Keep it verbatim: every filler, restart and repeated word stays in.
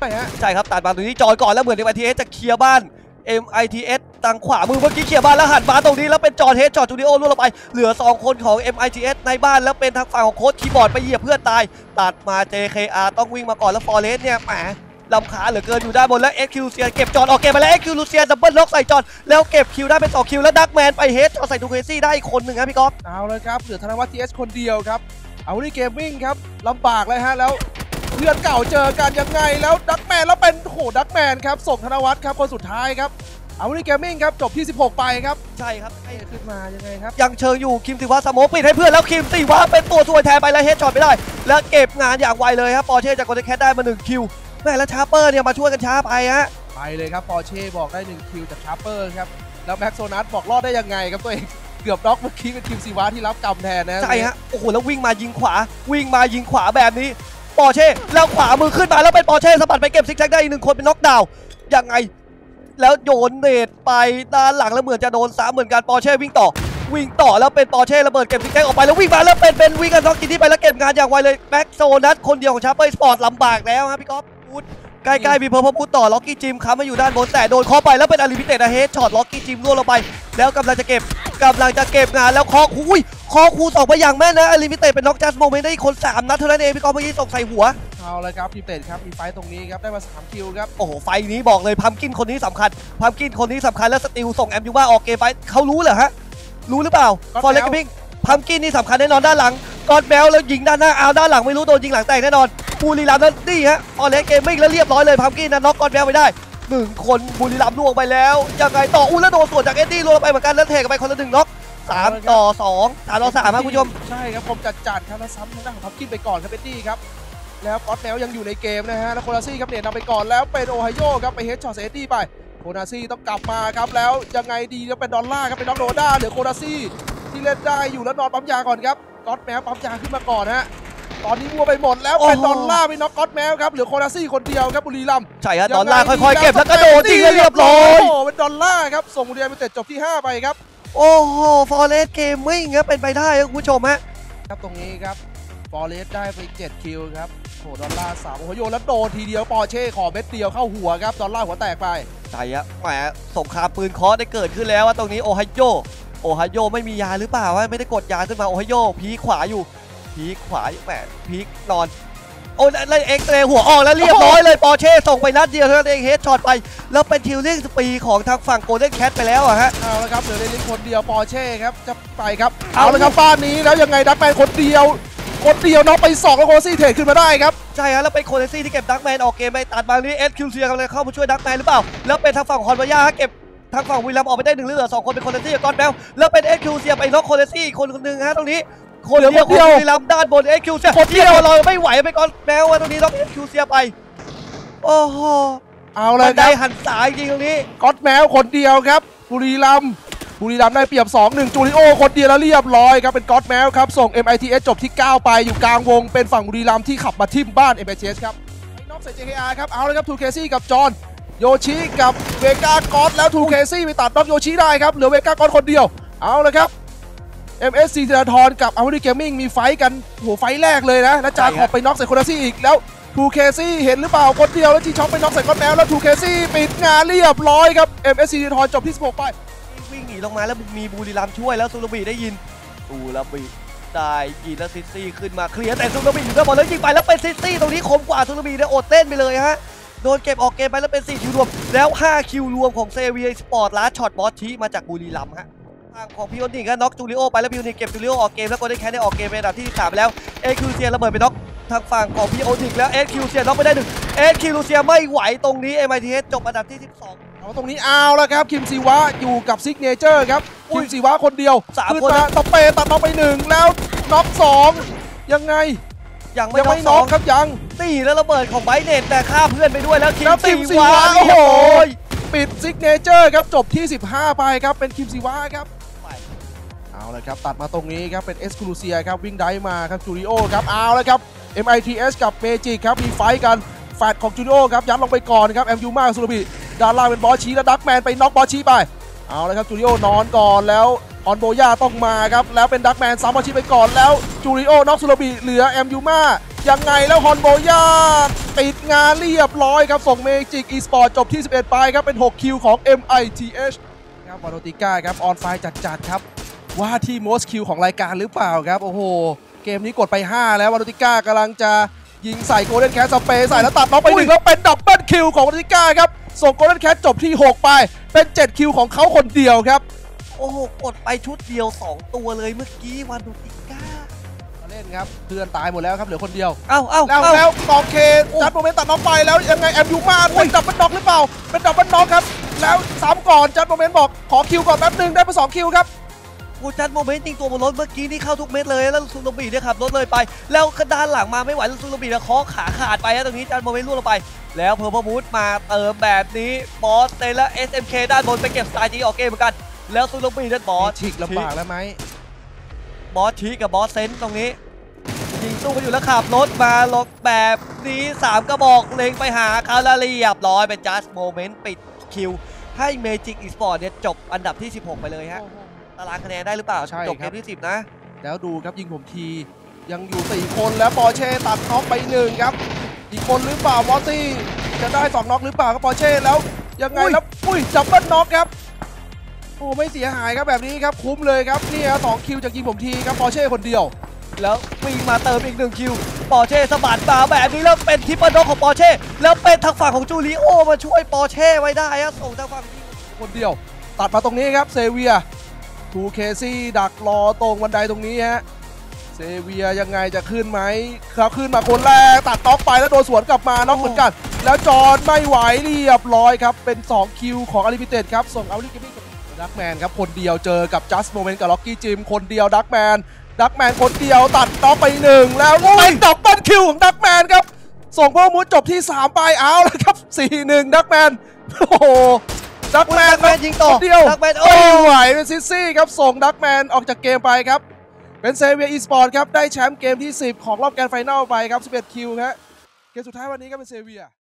ใช่ครับตัดมาตรงนี้จอยก่อนแล้วเหมือน เอ็ม ไอ ที เอส จะเคลียร์บ้าน เอ็ม ไอ ที เอส ทางขวามือเมื่อกี้เคลียร์บ้านแล้วหันมาตรงนี้แล้วเป็นจอร์เฮดจอร์จูดิโอล่วงลงไปเหลือสองคนของ เอ็ม ไอ ที เอส ในบ้านแล้วเป็นทางฝั่งของโค้ชคีย์บอร์ดไปเหยียบเพื่อนตายตัดมา เจ เค อาร์ ต้องวิ่งมาก่อนแล้วฟอเรสเนี่ยแหมลำขาเหลือเกินอยู่ด้านบนแล้ว เอ็กซ์ คิว เซียเก็บจอร์ออกเกมมาแล้ว เอ็กซ์ คิว ลูเซียดับเบิลล็อกใส่จอร์แล้วเก็บคิวได้เป็นสองคิวแล้วดักแมนไปเฮดจอร์ใส่ทูเคซี่ได้อีกคนหนึ่งครับพี่ก๊อฟเอาเลยครับเหลือธนวัฒน์ ที เอส คนเดียวครับเอาดิเกมมิ่งครับลำบากเลยฮะแล้วเพื่อนเก่าเจอกันยังไงแล้วดักแมนแล้วเป็นโหดักแมนครับส่งธนวัฒน์ครับคนสุดท้ายครับเอาดิเกมมิ่งครับจบที่สิบหกไปครับใช่ครับให้ขึ้นมายังไงครับยังเชิงอยู่คิมสิวะสโมกปิดให้เพื่อนแล้วคิมสิวะเป็นตัวช่วยแทนไปแล้วเฮดช็อตไม่ได้แล้วเก็บงานอย่างไวเลยครับปอร์เช่จากโกลเด้นแคทได้มาหนึ่งคิวแม่แล้วชาร์เปอร์เนี่ยมาช่วยกันช้าไปฮะไปเลยครับปอร์เช่บอกได้หนึ่งคิวจากชาร์เปอร์ครับแล้วแม็กโซนัสบอกรอดได้ยังไงครับตัวเองเกือบน็อกเมื่อกี้เป็นคิมสิวะที่รับกรรมแทนนะใช่ฮะโอ้โหแล้ววิ่งมายิงขวาวิ่งมายิงขวาแบบนี้ปอร์เช่แล้วขวามือขึ้นมาแล้วเป็นปอร์เช่สะบัดไปเก็บซิกแซกได้อีกหนึ่งคนเป็นน็อกดาวน์ยังไงแล้วโยนเนตไปด้านหลังแล้วเหมือนจะโดนซ้ำเหมือนกันปอร์เช่วิ่งต่อวิ่งต่อแล้วเป็นปอร์เช่ระเบิดเก็บซิกแซกออกไปแล้ววิ่งมาแล้วเป็นเป็นวิ่งกันน็อกกินที่ไปแล้วเก็บงานอย่างไวเลยแม็กโซนัสคนเดียวของชาร์เปอร์สปอร์ตลำบากแล้วครับพี่ก๊อฟใกล้ๆมีเพอร์เพพูดต่อล็อกกี้จิมค้ำมาอยู่ด้านบนแต่โดนเคาะไปแล้วเป็นอาริพิเตตเฮดช็อตล็อกกี้จิมล่วงลงไปแล้วกำลังจะเก็บกำลังจะเก็บงานแล้วเคาะคุยเคาะคูสองไปอย่างแม่นนะอาริพิเตตเป็นน็อกจัสโมเมนต์ได้คนสามนัดเท่านั้นเองพี่กอล์ฟเมื่อกี้ส่งใส่หัวเอาเลยครับพิเตตครับมีไฟตรงนี้ครับได้มาสามคิวครับโอ้โหไฟนี้บอกเลยพัมกินคนนี้สำคัญพัมกินคนนี้สำคัญแล้วสติลส่งแอมยูว่าออกเกมไฟเขารู้เหรอฮะรู้หรือเปล่าฟอร์เรสต์พิงพัมกินนี่สำคัญแน่นอนด้านหลังกอดแบลแล้วยิงด้านหน้าเอาด้านหลังไม่รู้โดนยิงหลังแตกแน่นอนบุรีรัมย์นั่นนี่ฮะฟอร์เรสต์เกมมิ่งแล้วเรียบร้อยเลยพัมกินนะน็อกกอดแบลไปได้หนึ่งคนบุรีรัมย์ล่วงไปแล้วยังไงต่ออู้แล้วโดนสวนจากเอ็ดดี้ล่วงไปเหมือนกันแล้วเทกันไปคนละหนึ่งน็อกสามต่อสองสามต่อสามครับคุณผู้ชมใช่ครับผมจัดจัดครับแล้วซ้ำทางด้านของพัมกินไปก่อนครับเอ็ดดี้ครับแล้วกอดแบลยังอยู่ในเกมนะฮะแล้วโคนาซี่ครับเนี่ยนำไปก่อนแล้วเป็นโอไฮโอครับไปเฮดช็อตเอ็ดดี้ไปโคนาซี่ต้องกลับมาครับแล้วยังไงดีแล้วเป็นดอลล่าครับเป็นน็อกโรด้าเหลือโคนาซี่ที่เล่นได้อยู่แล้วนอนปั๊มยาก่อนครับก๊อตแมวปั๊มยาขึ้นมาก่อนฮะตอนนี้วัวไปหมดแล้วเป็นดอลล่าไปน็อกก๊อตแมวครับเหลือโคนาซี่คนเดียวครับบุรีรัมย์ใช่ครับดอลล่าค่อยๆเก็บแล้วก็โดนจริงเรียบร้อยโอ้เป็นดอลล่าครับส่งบุรีรัมย์ไปเตะจบที่ห้าไปครับโอ้โหฟอร์เรสต์เกมมิ่งครับเป็นไปได้ครับคุณผู้ชมฮะครับตรงนี้ครับฟอร์เรสต์ได้ไปเจ็ดคิวครับโอ้ดอลล่าสามโอ้โหโยนแล้วโดนทีเดียวปอร์เช่ขอเม็ดเดียวเข้าหัวครับดอลล่าหัวแตกไปใช่ฮะแหมสงครามปืนเคาะได้เกิดขึ้นแล้วว่าตรงนี้โอไฮโอโอไฮโอไม่มียาหรือเปล่าวะไม่ได้กดยาขึ้นมาโอไฮโอพีขวาอยู่พีขวาแหมพีนอนโอ้แล้วเอ็กซ์เรย์หัวออกแล้วเรียบร้อยเลยปอร์เช่ส่งไปนัดเดียวเท่านั้นเองเฮดช็อตไปแล้วเป็นทิลลิ่งสปีของทางฝั่งโกลเด้นแคทไปแล้วอะฮะเอาละครับเหลือเลนคนเดียวปอร์เช่ครับจะไปครับเอาละครับบ้านนี้แล้วยังไงดักแมนคนเดียวคนเดียวน็อกไปสองแล้วโคซี่เทรดขึ้นมาได้ครับใช่ฮะแล้วเป็นโคเนซี่ที่เก็บดักแมนออกเกมไปตัดมานี้เอสคิวเซียกำลังเข้ามาช่วยดักแมนหรือเปล่าแล้วเป็นทางฝั่งของฮอนวาย่าเก็บทางฝั่งวิลลัมออกไปได้หนึ่งเหลือสองคนเป็นโคเนซี่กับกอนแบลแล้วเป็นเอสคิวเซียไปน็อกโคเนซี่คนคนหนึ่งฮะตรงนี้คนเดียวคนวิลลัมด้านบนเอสคิวเซียคนเดียวเราไม่ไหวไปกอนแบลตรงนี้น็อกเอสคิวเซียไปโอ้โหเอาเลยได้หันสายจริงตรงนี้กอนแบลคนเดียวครับบุรีรัมย์บุรีรัมย์ได้เปรียบ สองหนึ่ง จูริโอคนเดียวแล้วเรียบร้อยครับเป็นก๊อตแมวครับส่ง เอ็ม ไอ ที เอส จบที่เก้าไปอยู่กลางวงเป็นฝั่งบุรีรัมย์ที่ขับมาทิ่มบ้าน เอ็ม ไอ ที เอส ครับไอ้น็อกใส่ เจ เค อาร์ ครับเอาเลยครับทูเคซี่กับจอห์นโยชิกับเวก้าก๊อตแล้วทูเคซี่ไปตัดน็อกโยชิได้ครับเหลือเวก้าก๊อตคนเดียวเอาเลยครับ เอ็ม เอส ซี ธีรทรกับอาวุธเกมมิ่งมีไฟกันหัวไฟแรกเลยนะแล้วจาขอบไปน็อกใส่โคนาซี่อีกแล้วทูเคซี่เห็นหรือเปล่าคนเดียวแล้วจีช็อปไปน็อกใส่ก๊อตแมวแล้วทูเคซี่ปิดงานเรียบร้อยครับ เอ็ม เอส ซี ธีรทรจบที่สิบหกไปวิ่งหนีลงมาแล้วมีบุรีรัมย์ช่วยแล้วซูรุบิได้ยินซูรุบิได้ยินแล้วซิซี่ขึ้นมาเคลียร์แต่ซูรุบิอยู่ด้านบนแล้วยิงไปแล้วเป็นซิซี่ตรงนี้คมกว่าซูรุบิเนี่ยอดเต้นไปเลยฮะโดนเก็บออกเกมไปแล้วเป็นสี่คิวรวมแล้วห้าคิวรวมของเซเวียสปอร์ตลัสช็อตบอสทีมาจากบุรีรัมย์ฮะทางของพิโอนิกก็น็อกจูริโอไปแล้วพิโอนิกเก็บจูริโอออกเกมแล้วก็ได้แค่ได้ออกเกมเป็นอันดับที่สามแล้วเอคิวเซียระเบิดไปน็อกทางฝั่งของพิโอนิกแล้วเอคิวเซียน็อกไปได้หนึ่งเอคิวเซียไม่ไหวตรงนี้ เอ็ม ไอ ที เอส จบอันดับที่สิบสองเอาตรงนี้เอาแล้วครับคิมซีวะอยู่กับซิกเนเจอร์ครับคิมซีวะคนเดียวขึ้นมาตะเปตัดน็อกไปหนึ่งแล้วน็อกสองยังไงยังไม่น็อกครับยังตีแล้วระเบิดของไบเนตแต่ฆ่าเพื่อนไปด้วยแล้วคิมซีวะโอ้โหปิดซิกเนเจอร์ครับจบที่สิบห้าไปครับเป็นคิมซีวะครับเอาเลยครับตัดมาตรงนี้ครับเป็นเอสคูลูเซียครับวิ่งได้มาครับจูริโอครับเอาเลยครับ เอ็ม ไอ ที เอส กับเมจิกครับมีไฟกันแฟดของจูริโอครับยัดลงไปก่อนครับแอมยูมาซูรุบิด้านล่างเป็นบอสชีและดักแมนไปน็อกบอสชีไปเอาเลยครับจูริโอนอนก่อนแล้วออนโบย่าต้องมาครับแล้วเป็นดักแมนซ้ำบอสชีไปก่อนแล้วจูริโอน็อกซูรุบิเหลือแอมยูมายังไงแล้วฮอนโบย่าติดงานเรียบร้อยครับส่งเมจิกอีสปอร์ตจบที่สิบเอ็ดไปครับเป็นหกคิวของ เอ็ม ไอ ที เอช ครับวาโรติก้าครับออนไฟจัดๆครับว่าที่ most kill ของรายการหรือเปล่าครับโอ้โหเกมนี้กดไปห้าแล้ววาโรติก้ากำลังจะยิงใส่โกลเด้นแคทสเปย์ใส่แล้วตัดน็อกไปหนึ่งแล้วเป็นดับเบิลคิวของวาโรติก้าครับส่งโกลเด้นแคทจบที่หกไปเป็นเจ็ดคิวของเขาคนเดียวครับโอ้โหกดไปชุดเดียวสองตัวเลยเมื่อกี้วาโรติก้ามาเล่นครับเพื่อนตายหมดแล้วครับเหลือคนเดียวเอ้าเอ้าแล้วเอ้าแล้วกองเคจัดโมเมนต์ตัดน็อกไปแล้วยังไงแอมยูมาเป็นดับเบิลน็อกหรือเปล่าเป็นดับเบิลน็อกครับแล้วสามก่อนจัดโมเมนต์บอกขอคิวก่อนแป๊บนึงได้ไปสองคิวครับกูจัดโมเมนต์ยิงตัวบนรถเมื่อกี้นี่เข้าทุกเม็ดเลยแล้วซูโรบีเนี่ยขับรถเลยไปแล้วด้านหลังมาไม่ไหวแล้วซูโรบีเนี่ยเคาะขาขาดไปตรงนี้จัดโมเมนต์ล่วงลงไปแล้วเพอร์เพอร์มูดมาเติมแบบนี้บอสเตและ เอส เอ็ม เค ด้านบนไปเก็บสไตล์จีออกเกมเหมือนกันแล้วซูโรบีนั่นบอสฉีกลำบากแล้วไหมบอสชีกับบอสเซนตรงนี้ยิงสู้กันอยู่แล้วขับรถมาล็อกแบบนี้สามกระบอกเล็งไปหาคาราเรียบร้อยเป็นจัสโมเมนต์ปิดคิวให้เมจิกอีสปอร์ตเนี่ยจบอันดับที่สิบหกไปเลยฮะตารางคะแนนได้หรือเปล่าจบเกมที่สิบนะแล้วดูครับยิงผมทียังอยู่สี่คนแล้วปอร์เช่ตัดน็อกไปหนึ่งครับอีกคนหรือเปล่ามอสซี่จะได้สองน็อกหรือเปล่าครับปอร์เช่แล้วยังไงแล้วอุ้ยจับเบิ้ลน็อกครับโอ้ไม่เสียหายครับแบบนี้ครับคุ้มเลยครับนี่ฮะสองคิวจากยิงผมทีครับปอร์เช่คนเดียวแล้ววิ่งมาเติมอีกหนึ่งคิวปอร์เช่สะบัดมาแบบนี้แล้วเป็นทิปเปิลน็อกของปอร์เช่แล้วเป็นทางฝั่งของจูริโอมาช่วยปอร์เช่ไว้ได้ฮะส่งทางฝั่งนี้คนเดียวตัดมาตรงนี้ครับเซเวียทูเคซี่ดักรอตรงบันไดตรงนี้ฮะเซเวียยังไงจะขึ้นไหมครับขึ้นมาคนแรกตัดน็อกไปแล้วโดนสวนกลับมาน็อกเหมือนกันแล้วจอร์นไม่ไหวเรียบร้อยครับเป็นสองคิวของอลิมิเต็ดครับส่งเอาลิเกมมิ่งดักแมนครับคนเดียวเจอกับจัสโมเมนต์กับล็อกกี้จิมคนเดียวดักแมนดักแมนคนเดียวตัดน็อกไปหนึ่งแล้วเป็นดับเบิลคิวของดักแมนครับส่งพวกมูดจบที่สามไปเอาแล้วครับ สี่หนึ่ง ดักแมนโอ้โหดักแมนยิงต่อเดียวดักแมนโอ้ไหวเป็นซิซี่ครับส่งดักแมนออกจากเกมไปครับเป็นเซเวียอีสปอร์ตครับได้แชมป์เกมที่สิบของรอบแกรนด์ไฟนอลไปครับสิบเอ็ดคิวครับเกมสุดท้ายวันนี้ก็เป็นเซเวีย